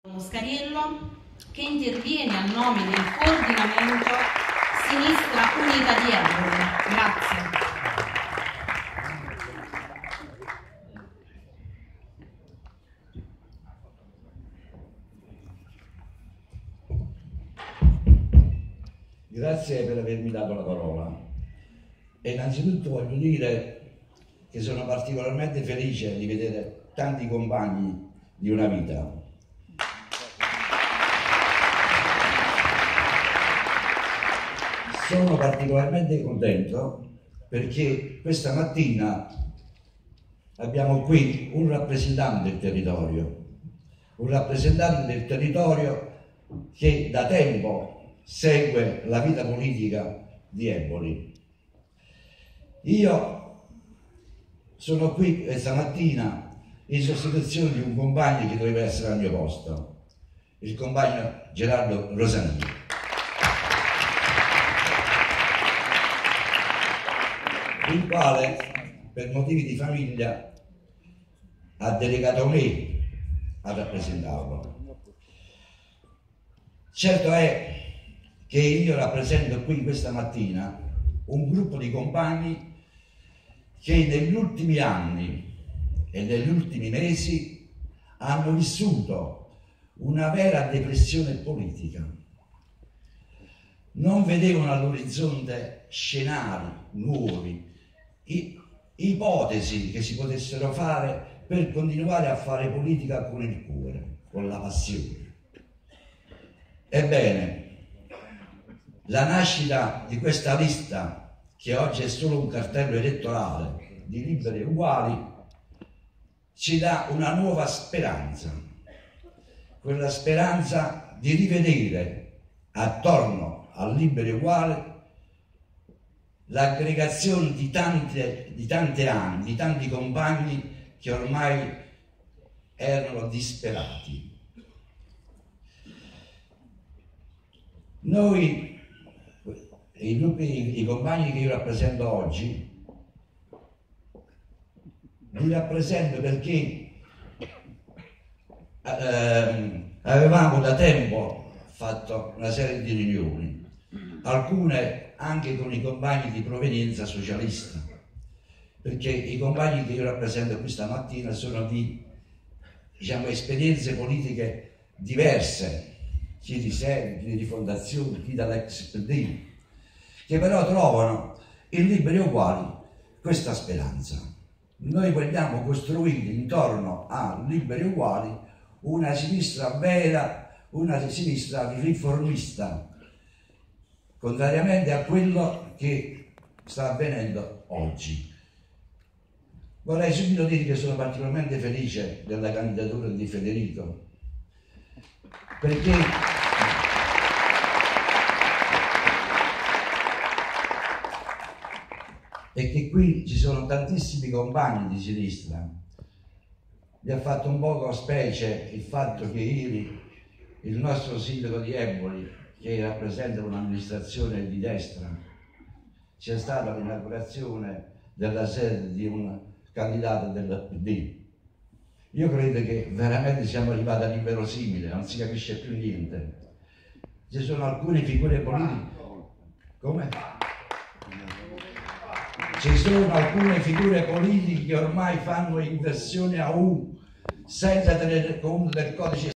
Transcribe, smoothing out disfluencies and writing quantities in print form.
Moscariello, che interviene a nome del coordinamento Sinistra Unita di Empoli. Grazie. Grazie per avermi dato la parola. E innanzitutto voglio dire che sono particolarmente felice di vedere tanti compagni di una vita. Sono particolarmente contento perché questa mattina abbiamo qui un rappresentante del territorio che da tempo segue la vita politica di Empoli. Io sono qui questa mattina in sostituzione di un compagno che doveva essere al mio posto, il compagno Gerardo Rosanini. Il quale, per motivi di famiglia, ha delegato me a rappresentarlo. Certo è che io rappresento qui questa mattina un gruppo di compagni che negli ultimi anni e negli ultimi mesi hanno vissuto una vera depressione politica. Non vedevano all'orizzonte scenari nuovi, ipotesi che si potessero fare per continuare a fare politica con il cuore, con la passione. Ebbene, la nascita di questa lista, che oggi è solo un cartello elettorale di Liberi e Uguali, ci dà una nuova speranza, quella speranza di rivedere attorno a Liberi e Uguali l'aggregazione di tante anni, di tanti compagni che ormai erano disperati. Noi, i compagni che io rappresento oggi, li rappresento perché avevamo da tempo fatto una serie di riunioni, alcune anche con i compagni di provenienza socialista, perché i compagni che io rappresento questa mattina sono di, esperienze politiche diverse, chi di SEL, chi di Rifondazione, chi dall'ex PD, che però trovano in Liberi e Uguali questa speranza. Noi vogliamo costruire intorno a Liberi e Uguali una sinistra vera, una sinistra riformista, contrariamente a quello che sta avvenendo oggi. Vorrei subito dire che sono particolarmente felice della candidatura di Federico, perché e che qui ci sono tantissimi compagni di sinistra. Mi ha fatto un poco specie il fatto che ieri il nostro sindaco di Empoli, che rappresenta un'amministrazione di destra, sia stata l'inaugurazione della sede di un candidato del PD. Io credo che veramente siamo arrivati all'inverosimile, non si capisce più niente. Ci sono alcune figure politiche. Come? Ci sono alcune figure politiche che ormai fanno inversione a U senza tenere conto del codice